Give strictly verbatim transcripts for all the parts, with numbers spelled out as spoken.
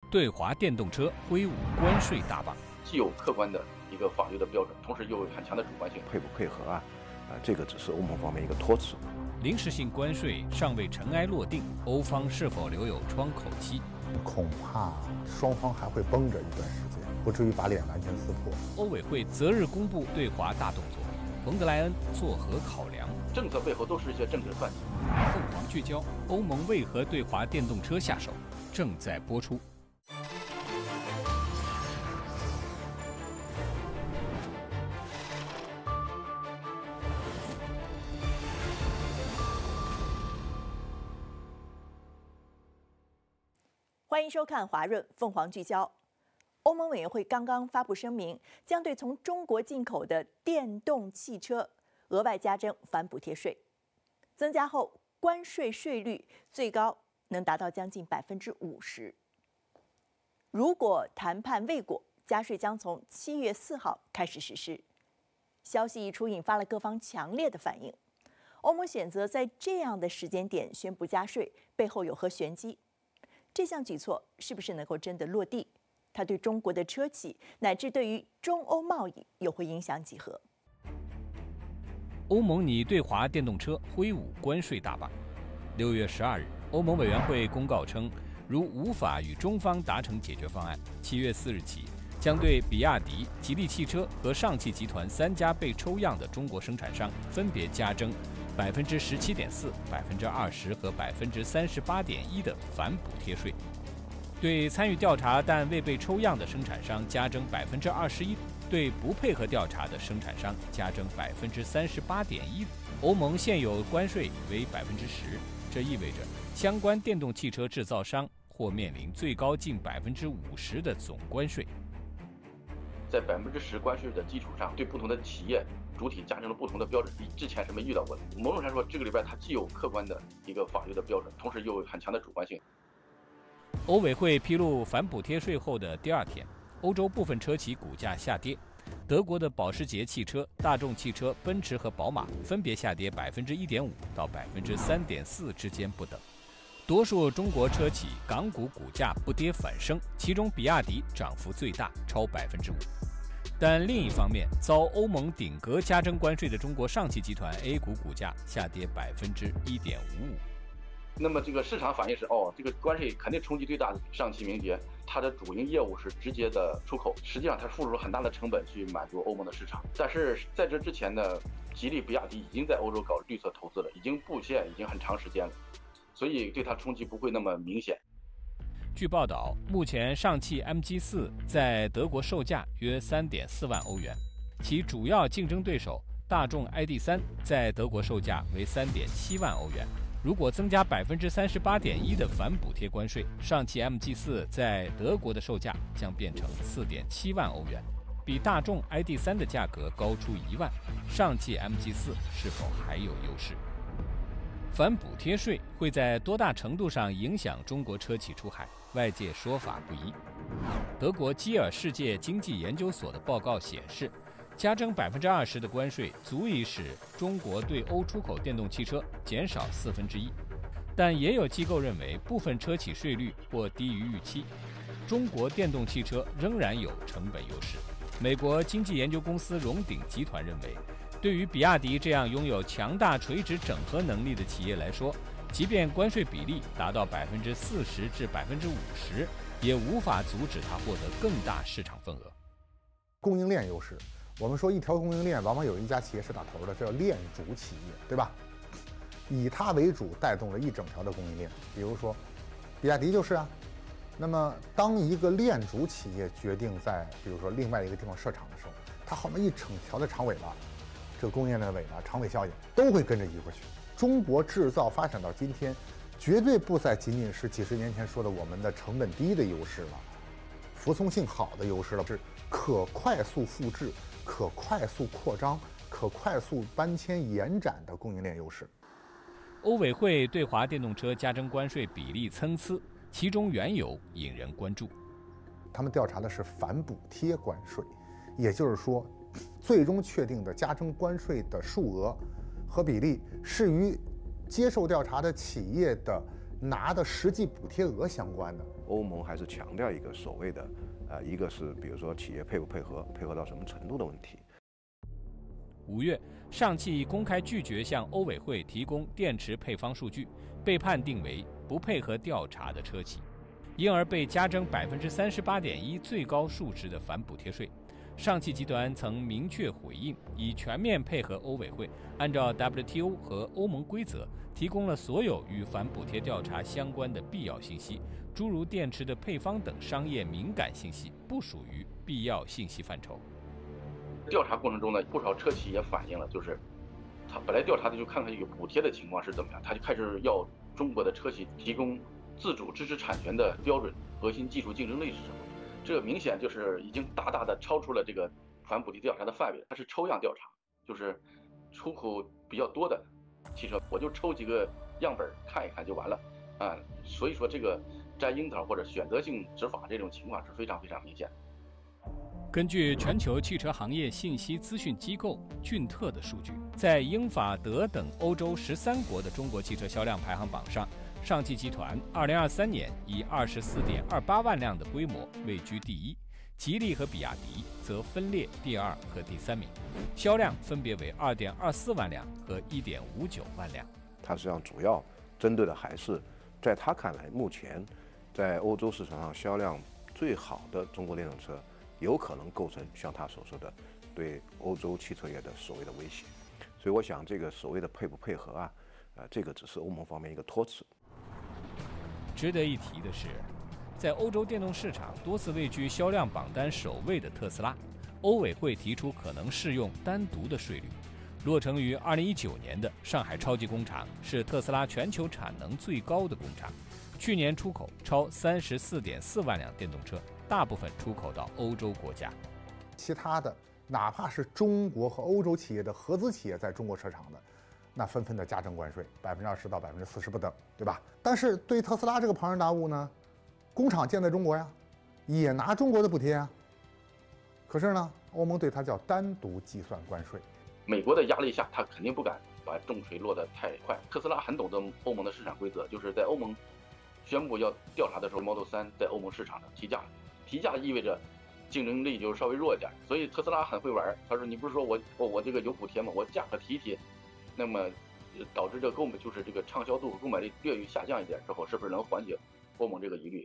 对华电动车挥舞关税大棒， 既有客观的一个法律的标准，同时又有很强的主观性。 配不配合啊？啊，这个只是欧盟方面一个托词。 临时性关税尚未尘埃落定，欧方是否留有窗口期？ 恐怕双方还会绷着一段时间，不至于把脸完全撕破。 欧委会择日公布对华大动作，冯德莱恩作何考量？ 政策背后都是一些政治算计。 凤凰聚焦：欧盟为何对华电动车下手？正在播出。 欢迎收看华润凤凰聚焦。欧盟委员会刚刚发布声明，将对从中国进口的电动汽车额外加征反补贴税，增加后关税税率最高能达到将近百分之五十。如果谈判未果，加税将从七月四号开始实施。消息一出，引发了各方强烈的反应。欧盟选择在这样的时间点宣布加税，背后有何玄机？这项举措是不是能够真的落地？它对中国的车企乃至对于中欧贸易又会影响几何？ 欧盟拟对华电动车挥舞关税大棒。六月十二日，欧盟委员会公告称，如无法与中方达成解决方案，七月四日起将对比亚迪、吉利汽车和上汽集团三家被抽样的中国生产商分别加征百分之十七点四、百分之二十和百分之三十八点一的反补贴税，对参与调查但未被抽样的生产商加征百分之二十一，对不配合调查的生产商加征百分之三十八点一。欧盟现有关税为百分之十，这意味着相关电动汽车制造商或面临最高近百分之五十的总关税。 在百分之十关税的基础上，对不同的企业主体加征了不同的标准，之前是没遇到过的。某种程度上说，这个里边它既有客观的一个法律的标准，同时又有很强的主观性。 欧委会披露反补贴税后的第二天，欧洲部分车企股价下跌。德国的保时捷汽车、大众汽车、奔驰和宝马分别下跌百分之一点五到百分之三点四之间不等。多数中国车企港股股价不跌反升，其中比亚迪涨幅最大，超百分之五。但另一方面，遭欧盟顶格加征关税的中国上汽集团 A 股股价下跌百分之一点五五。 那么这个市场反应是，哦，这个关税肯定冲击最大的上汽名爵，它的主营业务是直接的出口，实际上它付出了很大的成本去满足欧盟的市场。但是在这之前呢，吉利、比亚迪已经在欧洲搞绿色投资了，已经布线已经很长时间了，所以对它冲击不会那么明显。 据报道，目前上汽 M G 四 在德国售价约 三点四万欧元，其主要竞争对手大众 I D 三 在德国售价为 三点七万欧元。如果增加百分之三十八点一的反补贴关税，上汽 M G 四 在德国的售价将变成 四点七万欧元，比大众 I D 三 的价格高出一万。上汽 M G 四 是否还有优势？反补贴税会在多大程度上影响中国车企出海？外界说法不一。德国基尔世界经济研究所的报告显示，加征百分之二十的关税足以使中国对欧出口电动汽车减少四分之一，但也有机构认为部分车企税率或低于预期，中国电动汽车仍然有成本优势。美国经济研究公司荣鼎集团认为，对于比亚迪这样拥有强大垂直整合能力的企业来说，即便关税比例达到百分之四十至百分之五十，也无法阻止它获得更大市场份额。 供应链优势。我们说一条供应链往往有一家企业是打头的，这叫链主企业，对吧？以它为主带动了一整条的供应链。比如说比亚迪就是啊。那么当一个链主企业决定在比如说另外一个地方设厂的时候，它后面一整条的长尾巴，这个供应链的尾巴长尾效应都会跟着移过去。中国制造发展到今天，绝对不再仅仅是几十年前说的我们的成本低的优势了，服从性好的优势了，是可快速复制、可快速扩张、可快速搬迁延展的供应链优势。 欧委会对华电动车加征关税比例参差，其中缘由引人关注。 他们调查的是反补贴关税，也就是说，最终确定的加征关税的数额和比例是与接受调查的企业的拿的实际补贴额相关的。 欧盟还是强调一个所谓的，呃，一个是比如说企业配不配合，配合到什么程度的问题。 五月，上汽公开拒绝向欧委会提供电池配方数据，被判定为不配合调查的车企，因而被加征百分之三十八点一最高数值的反补贴税。上汽集团曾明确回应，已全面配合欧委会，按照 W T O 和欧盟规则，提供了所有与反补贴调查相关的必要信息，诸如电池的配方等商业敏感信息，不属于必要信息范畴。 调查过程中呢，不少车企也反映了，就是他本来调查的就看看有补贴的情况是怎么样，他就开始要中国的车企提供自主知识产权的标准、核心技术竞争力是什么。这个明显就是已经大大的超出了这个反补贴调查的范围，它是抽样调查，就是出口比较多的汽车，我就抽几个样本看一看就完了啊。所以说这个摘樱桃或者选择性执法这种情况是非常非常明显的。 根据全球汽车行业信息资讯机构俊特的数据，在英法德等欧洲十三国的中国汽车销量排行榜上，上汽集团二零二三年以二十四点二八万辆的规模位居第一，吉利和比亚迪则分列第二和第三名，销量分别为二点二四万辆和一点五九万辆。 它实际上主要针对的还是，在他看来，目前在欧洲市场上销量最好的中国电动车，有可能构成像他所说的对欧洲汽车业的所谓的威胁。所以我想，这个所谓的配不配合啊，呃，这个只是欧盟方面一个托词。 值得一提的是，在欧洲电动市场多次位居销量榜单首位的特斯拉，欧委会提出可能适用单独的税率。落成于二零一九年的上海超级工厂是特斯拉全球产能最高的工厂，去年出口超三十四点四万辆电动车，大部分出口到欧洲国家。 其他的，哪怕是中国和欧洲企业的合资企业在中国设厂的，那纷纷的加征关税，百分之二十到百分之四十不等，对吧？但是对特斯拉这个庞然大物呢，工厂建在中国呀，也拿中国的补贴啊。可是呢，欧盟对它叫单独计算关税。 美国的压力下，他肯定不敢把重锤落得太快。特斯拉很懂得欧盟的市场规则，就是在欧盟宣布要调查的时候 ，Model 三在欧盟市场的提价，提价意味着竞争力就稍微弱一点。所以特斯拉很会玩，他说你不是说我我我这个有补贴吗？我价格提一提。那么导致这购买就是这个畅销度和购买力略有下降一点之后，是不是能缓解欧盟这个疑虑？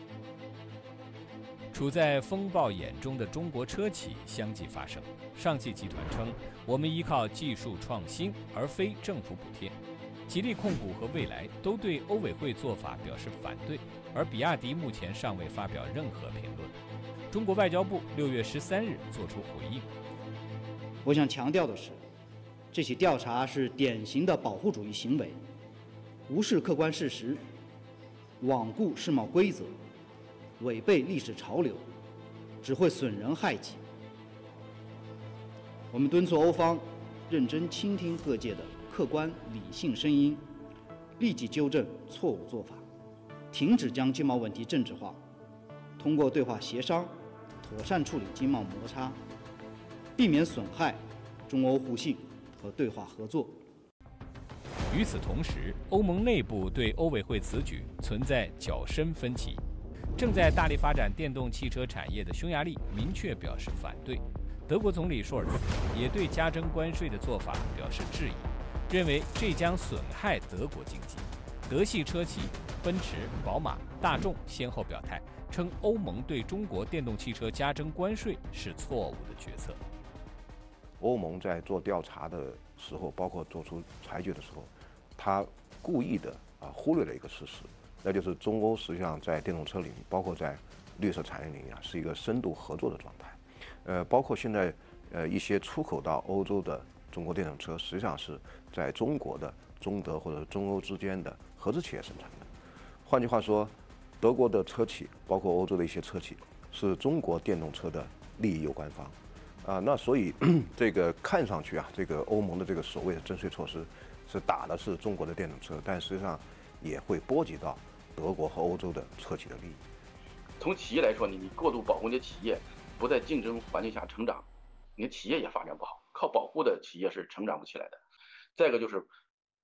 处在风暴眼中的中国车企相继发声。上汽集团称，我们依靠技术创新，而非政府补贴。吉利控股和蔚来都对欧委会做法表示反对，而比亚迪目前尚未发表任何评论。中国外交部六月十三日作出回应。 我想强调的是，这起调查是典型的保护主义行为，无视客观事实，罔顾世贸规则，违背历史潮流，只会损人害己。我们敦促欧方认真倾听各界的客观理性声音，立即纠正错误做法，停止将经贸问题政治化，通过对话协商妥善处理经贸摩擦，避免损害中欧互信和对话合作。 与此同时，欧盟内部对欧委会此举存在较深分歧。正在大力发展电动汽车产业的匈牙利明确表示反对，德国总理舒尔茨也对加征关税的做法表示质疑，认为这将损害德国经济。德系车企奔驰、宝马、大众先后表态，称欧盟对中国电动汽车加征关税是错误的决策。 欧盟在做调查的时候，包括做出裁决的时候，他故意的啊忽略了一个事实，那就是中欧实际上在电动车领域，包括在绿色产业领域啊，是一个深度合作的状态。呃，包括现在呃一些出口到欧洲的中国电动车，实际上是在中国的中德或者中欧之间的合资企业生产的。换句话说，德国的车企，包括欧洲的一些车企，是中国电动车的利益有关方。啊，那所以这个看上去啊，这个欧盟的这个所谓的征税措施是打的是中国的电动车，但实际上也会波及到德国和欧洲的车企的利益。 从企业来说，你你过度保护你的企业，不在竞争环境下成长，你的企业也发展不好。靠保护的企业是成长不起来的。再一个就是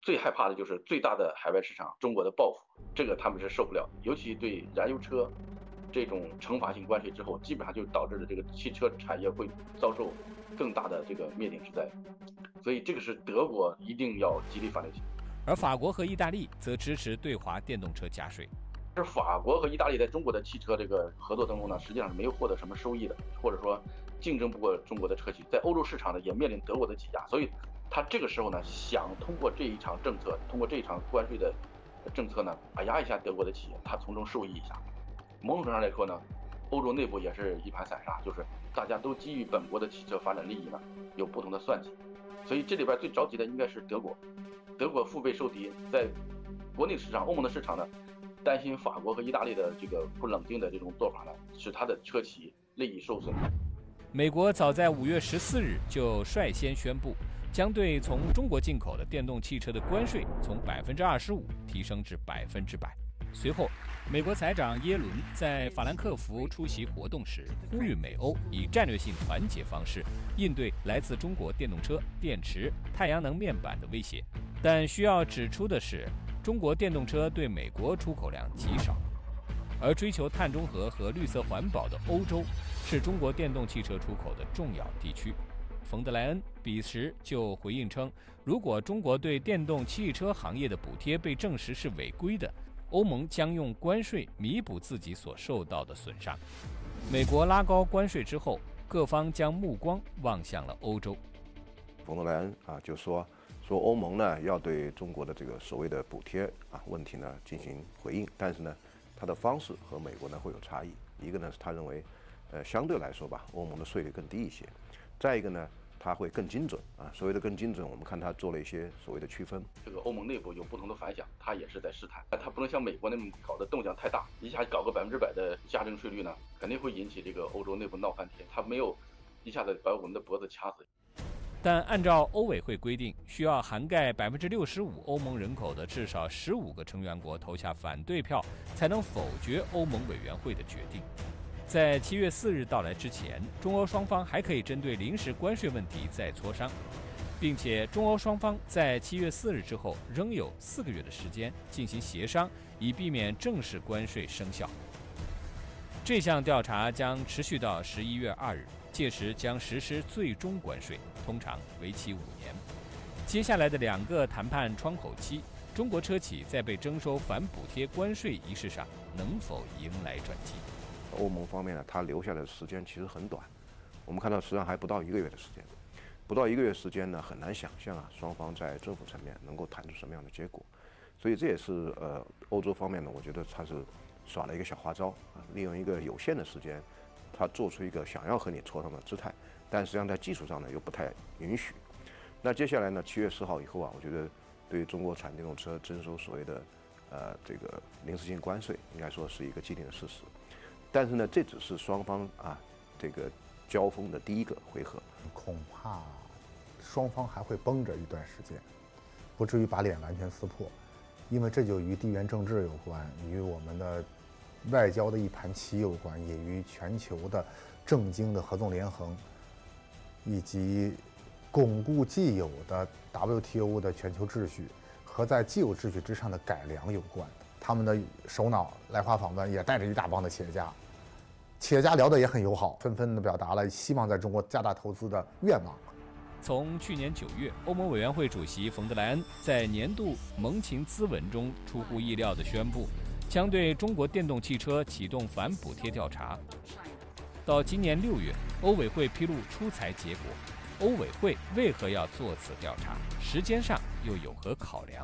最害怕的就是最大的海外市场中国的报复，这个他们是受不了的。尤其对燃油车这种惩罚性关税之后，基本上就导致了这个汽车产业会遭受更大的这个灭顶之灾。所以这个是德国一定要极力反对。 而法国和意大利则支持对华电动车加税。 是法国和意大利在中国的汽车这个合作当中呢，实际上是没有获得什么收益的，或者说竞争不过中国的车企，在欧洲市场呢也面临德国的挤压，所以他这个时候呢想通过这一场政策，通过这一场关税的政策呢打压一下德国的企业，他从中受益一下。某种程度上来说呢，欧洲内部也是一盘散沙，就是大家都基于本国的汽车发展利益呢有不同的算计，所以这里边最着急的应该是德国，德国腹背受敌，在国内市场、欧盟的市场呢。担心法国和意大利的这个不冷静的这种做法呢，使他的车企利益受损。 美国早在五月十四日就率先宣布，将对从中国进口的电动汽车的关税从百分之二十五提升至百分之百。随后，美国财长耶伦在法兰克福出席活动时，呼吁美欧以战略性团结方式应对来自中国电动车、电池、太阳能面板的威胁。但需要指出的是，中国电动车对美国出口量极少，而追求碳中和和绿色环保的欧洲是中国电动汽车出口的重要地区。冯德莱恩彼时就回应称，如果中国对电动汽车行业的补贴被证实是违规的，欧盟将用关税弥补自己所受到的损伤。美国拉高关税之后，各方将目光望向了欧洲。 冯德莱恩啊就说。说欧盟呢要对中国的这个所谓的补贴啊问题呢进行回应，但是呢，它的方式和美国呢会有差异。一个呢是他认为，呃相对来说吧，欧盟的税率更低一些；再一个呢，它会更精准啊。所谓的更精准，我们看它做了一些所谓的区分。 这个欧盟内部有不同的反响，它也是在试探，它不能像美国那么搞得动静太大，一下搞个百分之百的加征税率呢，肯定会引起这个欧洲内部闹翻天。它没有一下子把我们的脖子掐死。 但按照欧委会规定，需要涵盖百分之六十五欧盟人口的至少十五个成员国投下反对票，才能否决欧盟委员会的决定。在七月四日到来之前，中欧双方还可以针对临时关税问题再磋商，并且中欧双方在七月四日之后仍有四个月的时间进行协商，以避免正式关税生效。这项调查将持续到十一月二日。届时将实施最终关税，通常为期五年。接下来的两个谈判窗口期，中国车企在被征收反补贴关税一事上能否迎来转机？ 欧盟方面呢，它留下的时间其实很短，我们看到实际上还不到一个月的时间，不到一个月时间呢，很难想象啊，双方在政府层面能够谈出什么样的结果。所以这也是呃欧洲方面呢，我觉得它是耍了一个小花招啊，利用一个有限的时间。他做出一个想要和你磋商的姿态，但实际上在技术上呢又不太允许。那接下来呢，七月十号以后啊，我觉得对于中国产电动车征收所谓的呃这个临时性关税，应该说是一个既定的事实。但是呢，这只是双方啊这个交锋的第一个回合， 恐怕双方还会绷着一段时间，不至于把脸完全撕破，因为这就与地缘政治有关，与我们的。外交的一盘棋有关，也与全球的政经的合纵连横，以及巩固既有的 W T O 的全球秩序和在既有秩序之上的改良有关。他们的首脑来华访问，也带着一大帮的企业家，企业家聊得也很友好，纷纷的表达了希望在中国加大投资的愿望。 从去年九月，欧盟委员会主席冯德莱恩在年度盟情咨文中出乎意料地宣布。将对中国电动汽车启动反补贴调查。到今年六月，欧委会披露出裁结果。欧委会为何要做此调查？时间上又有何考量？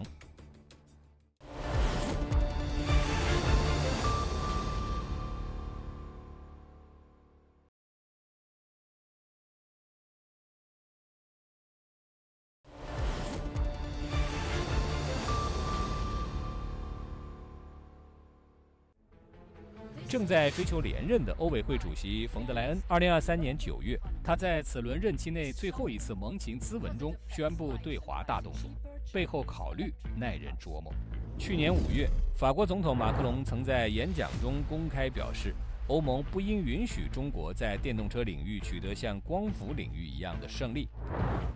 正在追求连任的欧委会主席冯德莱恩，二零二三年九月，他在此轮任期内最后一次盟情咨文中宣布对华大动作，背后考虑耐人琢磨。去年五月，法国总统马克龙曾在演讲中公开表示，欧盟不应允许中国在电动车领域取得像光伏领域一样的胜利。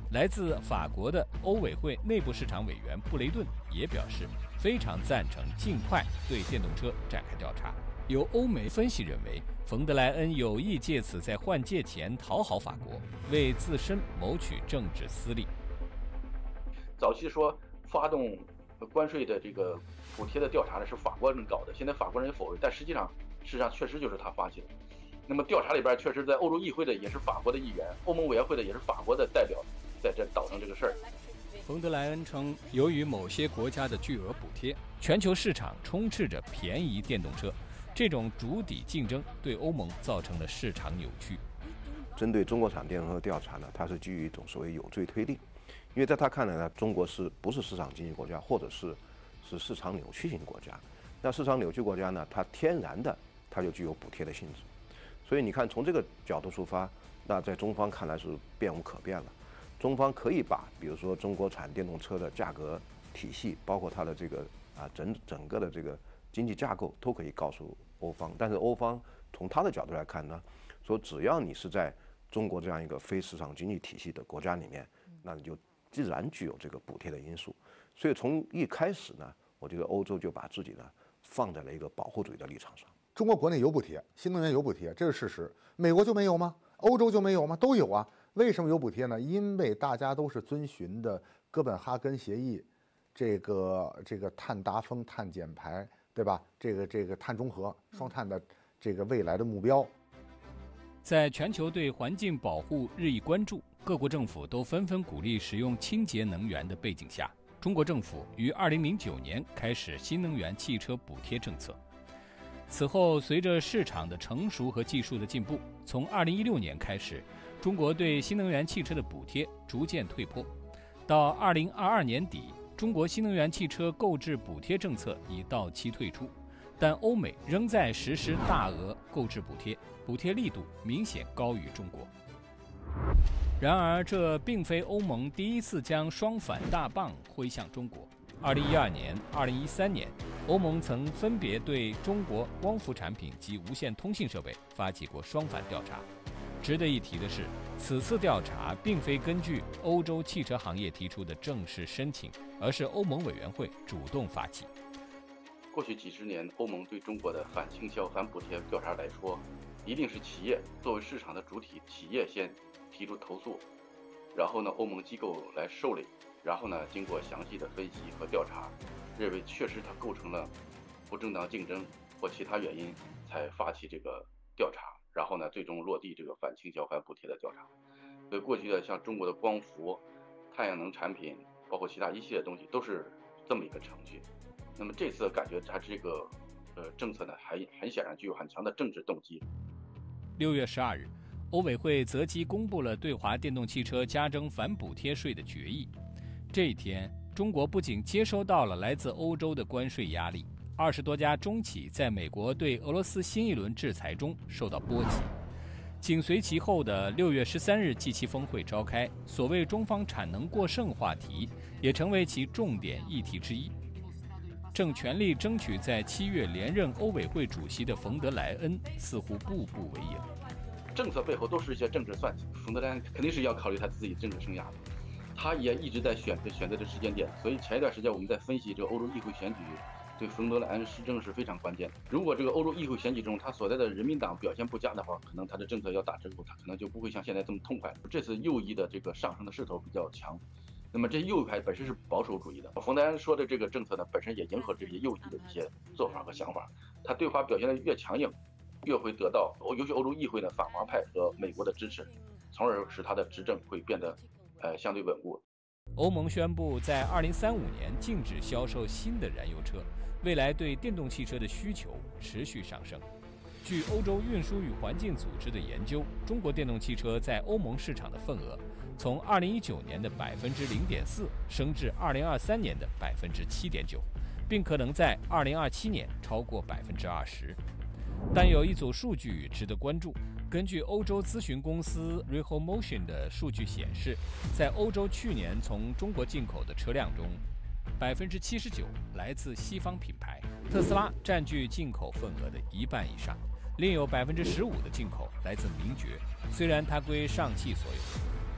来自法国的欧委会内部市场委员布雷顿也表示，非常赞成尽快对电动车展开调查。有欧媒分析认为，冯德莱恩有意借此在换届前讨好法国，为自身谋取政治私利。 早期说发动关税的这个补贴的调查呢是法国人搞的，现在法国人也否认，但实际上事实上确实就是他发起的。那么调查里边确实在欧洲议会的也是法国的议员，欧盟委员会的也是法国的代表，在这捣腾这个事儿。 冯德莱恩称，由于某些国家的巨额补贴，全球市场充斥着便宜电动车，这种逐底竞争对欧盟造成了市场扭曲。 针对中国产电动车调查呢，它是基于一种所谓有罪推定，因为在他看来呢，中国是不是市场经济国家，或者是是市场扭曲型国家？那市场扭曲国家呢，它天然的它就具有补贴的性质。所以你看，从这个角度出发，那在中方看来是变无可变了。中方可以把，比如说中国产电动车的价格体系，包括它的这个啊整整个的这个经济架构，都可以告诉欧方。但是欧方从他的角度来看呢，说只要你是在中国这样一个非市场经济体系的国家里面，那你就自然具有这个补贴的因素。所以从一开始呢，我觉得欧洲就把自己呢放在了一个保护主义的立场上。 中国国内有补贴，新能源有补贴，这是事实。美国就没有吗？欧洲就没有吗？都有啊。为什么有补贴呢？因为大家都是遵循的哥本哈根协议，这个这个碳达峰、碳减排，对吧？这个这个碳中和、双碳的这个未来的目标。 在全球对环境保护日益关注，各国政府都纷纷鼓励使用清洁能源的背景下，中国政府于二零零九年开始新能源汽车补贴政策。此后，随着市场的成熟和技术的进步，从二零一六年开始，中国对新能源汽车的补贴逐渐退坡。到二零二二年底，中国新能源汽车购置补贴政策已到期退出，但欧美仍在实施大额购置补贴，补贴力度明显高于中国。然而，这并非欧盟第一次将双反大棒挥向中国。二零一二年、二零一三年，欧盟曾分别对中国光伏产品及无线通信设备发起过双反调查。值得一提的是，此次调查并非根据欧洲汽车行业提出的正式申请，而是欧盟委员会主动发起。 过去几十年，欧盟对中国的反倾销、反补贴调查来说，一定是企业作为市场的主体，企业先提出投诉，然后呢，欧盟机构来受理。然后呢，经过详细的分析和调查，认为确实它构成了不正当竞争或其他原因，才发起这个调查。然后呢，最终落地这个反倾销、反补贴的调查。所以过去的像中国的光伏、太阳能产品，包括其他一系列东西，都是这么一个程序。那么这次感觉它这个呃政策呢，还很显然具有很强的政治动机。 六月十二日，欧委会择机公布了对华电动汽车加征反补贴税的决议。这一天，中国不仅接收到了来自欧洲的关税压力，二十多家中企在美国对俄罗斯新一轮制裁中受到波及。紧随其后的六月十三日 G 七峰会召开，所谓中方产能过剩话题也成为其重点议题之一。正全力争取在七月连任欧委会主席的冯德莱恩似乎步步为营。 政策背后都是一些政治算计，冯德莱恩肯定是要考虑他自己政治生涯的。他也一直在选择选择这时间点，所以前一段时间我们在分析这个欧洲议会选举对冯德莱恩施政是非常关键的。如果这个欧洲议会选举中他所在的人民党表现不佳的话，可能他的政策要打折扣，他可能就不会像现在这么痛快。这次右翼的这个上升的势头比较强，那么这右派本身是保守主义的，冯德莱恩说的这个政策呢，本身也迎合这些右翼的一些做法和想法。他对华表现得越强硬，越会得到尤其欧洲议会的反华派和美国的支持，从而使他的执政会变得呃相对稳固。 欧盟宣布在二零三五年禁止销售新的燃油车，未来对电动汽车的需求持续上升。据欧洲运输与环境组织的研究，中国电动汽车在欧盟市场的份额从二零一九年的百分之零点四升至二零二三年的百分之七点九，并可能在二零二七年超过百分之二十。但有一组数据值得关注。根据欧洲咨询公司 Rehomotion 的数据显示，在欧洲去年从中国进口的车辆中，百分之七十九来自西方品牌，特斯拉占据进口份额的一半以上，另有百分之十五的进口来自名爵，虽然它归上汽所有。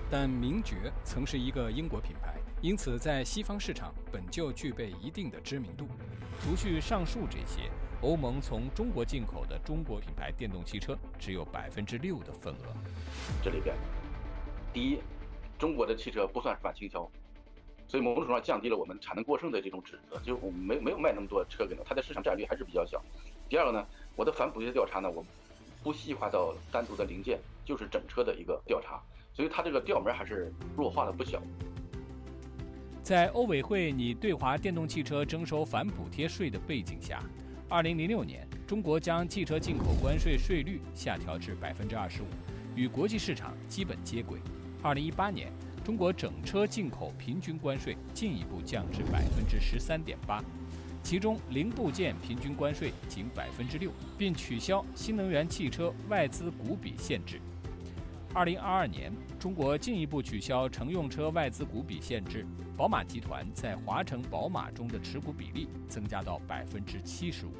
但名爵曾是一个英国品牌，因此在西方市场本就具备一定的知名度。除去上述这些，欧盟从中国进口的中国品牌电动汽车只有百分之六的份额。 这里边，第一，中国的汽车不算是反倾销，所以某种程度上降低了我们产能过剩的这种指责，就是我们没没有卖那么多车给它，它的市场占有率还是比较小。第二个呢，我的反补贴调查呢，我不细化到单独的零件，就是整车的一个调查，所以它这个调门还是弱化了不小。 在欧委会拟对华电动汽车征收反补贴税的背景下，二零零六年，中国将汽车进口关税税率下调至百分之二十五，与国际市场基本接轨。二零一八年，中国整车进口平均关税进一步降至百分之十三点八，其中零部件平均关税仅百分之六，并取消新能源汽车外资股比限制。二零二二年，中国进一步取消乘用车外资股比限制，宝马集团在华晨宝马中的持股比例增加到百分之七十五。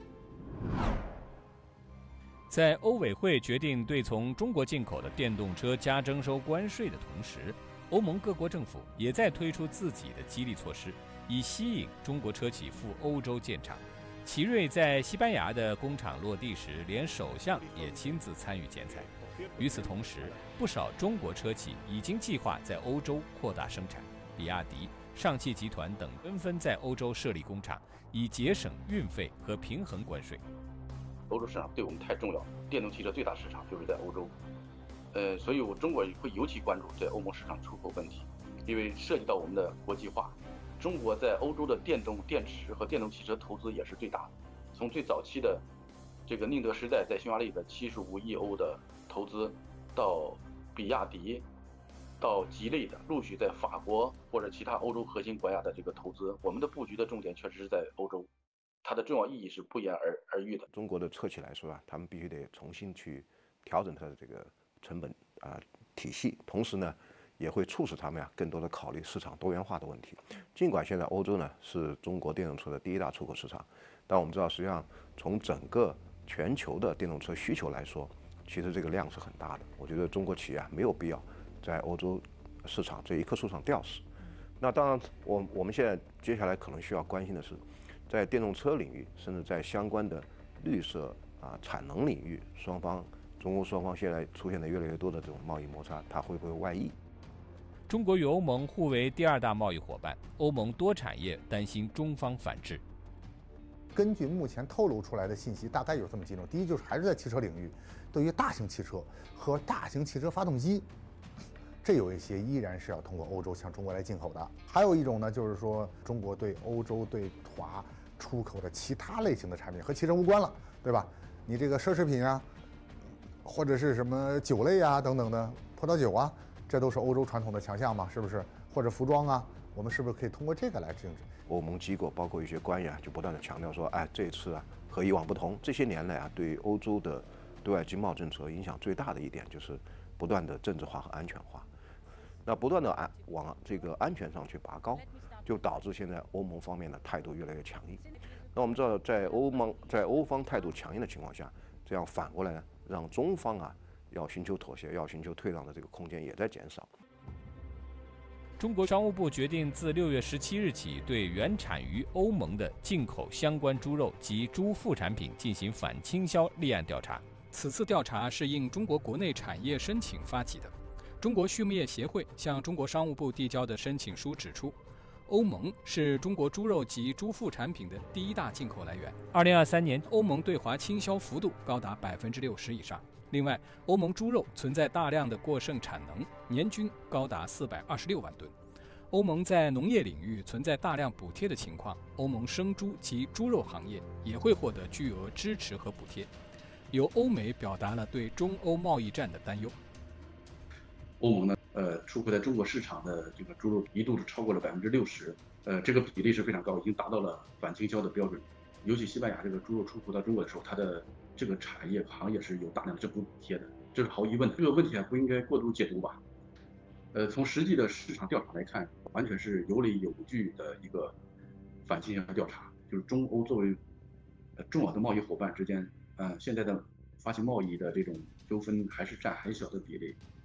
在欧委会决定对从中国进口的电动车加征收关税的同时，欧盟各国政府也在推出自己的激励措施，以吸引中国车企赴欧洲建厂。奇瑞在西班牙的工厂落地时，连首相也亲自参与剪彩。与此同时，不少中国车企已经计划在欧洲扩大生产，比亚迪、上汽集团等纷纷在欧洲设立工厂，以节省运费和平衡关税。 欧洲市场对我们太重要，电动汽车最大市场就是在欧洲，呃，所以我中国会尤其关注在欧盟市场出口问题，因为涉及到我们的国际化。中国在欧洲的电动电池和电动汽车投资也是最大的，从最早期的这个宁德时代在匈牙利的七十五亿欧的投资，到比亚迪，到吉利的陆续在法国或者其他欧洲核心国家的这个投资，我们的布局的重点确实是在欧洲，它的重要意义是不言而而喻的。 中国的车企来说啊，他们必须得重新去调整它的这个成本啊、呃、体系，同时呢，也会促使他们呀、啊、更多的考虑市场多元化的问题。尽管现在欧洲呢是中国电动车的第一大出口市场，但我们知道，实际上从整个全球的电动车需求来说，其实这个量是很大的。我觉得中国企业啊没有必要在欧洲市场这一棵树上吊死。那当然，我我们现在接下来可能需要关心的是，在电动车领域，甚至在相关的绿色啊产能领域，双方中欧双方现在出现的越来越多的这种贸易摩擦，它会不会外溢？ 中国与欧盟互为第二大贸易伙伴，欧盟多产业担心中方反制。 根据目前透露出来的信息，大概有这么几种：第一，就是还是在汽车领域，对于大型汽车和大型汽车发动机，这有一些依然是要通过欧洲向中国来进口的。还有一种呢，就是说中国对欧洲对华出口的其他类型的产品和汽车无关了，对吧？你这个奢侈品啊，或者是什么酒类啊等等的葡萄酒啊，这都是欧洲传统的强项嘛，是不是？或者服装啊，我们是不是可以通过这个来竞争？ 欧盟机构包括一些官员啊，就不断的强调说，哎，这一次啊和以往不同，这些年来啊，对于欧洲的对外经贸政策影响最大的一点就是不断的政治化和安全化。那不断的安往这个安全上去拔高，就导致现在欧盟方面的态度越来越强硬。那我们知道，在欧盟在欧方态度强硬的情况下，这样反过来呢，让中方啊要寻求妥协、要寻求退让的这个空间也在减少。 中国商务部决定自六月十七日起，对原产于欧盟的进口相关猪肉及猪副产品进行反倾销立案调查。 此次调查是应中国国内产业申请发起的。中国畜牧业协会向中国商务部递交的申请书指出，欧盟是中国猪肉及猪副产品的第一大进口来源。 二零二三年， 欧盟对华倾销幅度高达百分之六十以上。另外，欧盟猪肉存在大量的过剩产能，年均高达四百二十六万吨。欧盟在农业领域存在大量补贴的情况，欧盟生猪及猪肉行业也会获得巨额支持和补贴。由欧美表达了对中欧贸易战的担忧。 欧盟呢，呃，出口在中国市场的这个猪肉一度是超过了百分之六十，呃，这个比例是非常高，已经达到了反倾销的标准。尤其西班牙这个猪肉出口到中国的时候，它的这个产业行业是有大量的政府补贴的，这是毫无疑问的。这个问题啊，不应该过度解读吧？呃，从实际的市场调查来看，完全是有理有据的一个反倾销调查，就是中欧作为呃重要的贸易伙伴之间，呃，现在的发生贸易的这种纠纷还是占很小的比例。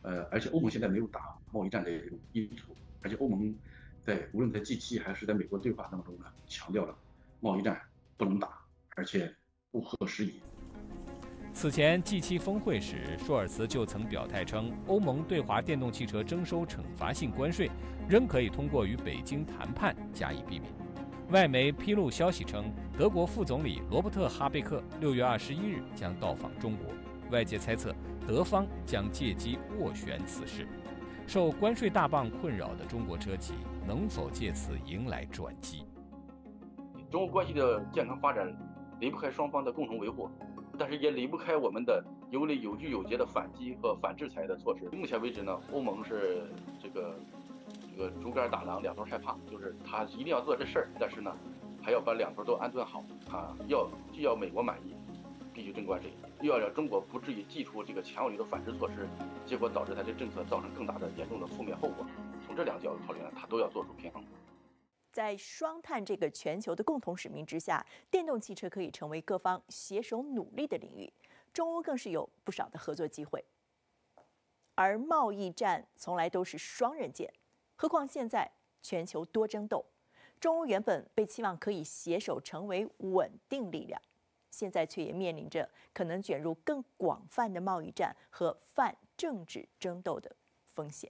呃，而且欧盟现在没有打贸易战的这种意图，而且欧盟在无论在 G 七 还是在美国对话当中呢，强调了贸易战不能打，而且不合时宜。 此前 G 七 峰会时，舒尔茨就曾表态称，欧盟对华电动汽车征收惩罚性关税，仍可以通过与北京谈判加以避免。外媒披露消息称，德国副总理罗伯特·哈贝克六月二十一日将到访中国，外界猜测德方将借机斡旋此事。受关税大棒困扰的中国车企能否借此迎来转机？ 中欧关系的健康发展离不开双方的共同维护，但是也离不开我们的有理有据有节的反击和反制裁的措施。目前为止呢，欧盟是这个这个竹竿打狼，两头害怕，就是他一定要做这事儿，但是呢，还要把两头都安顿好啊，要既要美国满意，必须征关税，又要让中国不至于祭出这个强有力的反制措施，结果导致他这政策造成更大的严重的负面后果。从这两个角度考虑呢，他都要做出平衡。 在双碳这个全球的共同使命之下，电动汽车可以成为各方携手努力的领域，中欧更是有不少的合作机会。而贸易战从来都是双刃剑，何况现在全球多争斗，中欧原本被期望可以携手成为稳定力量，现在却也面临着可能卷入更广泛的贸易战和泛政治争斗的风险。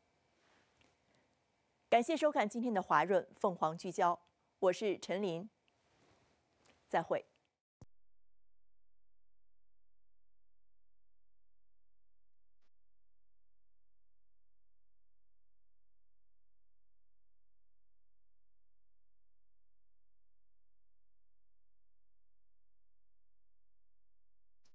感谢收看今天的华润凤凰聚焦，我是陈琳，再会。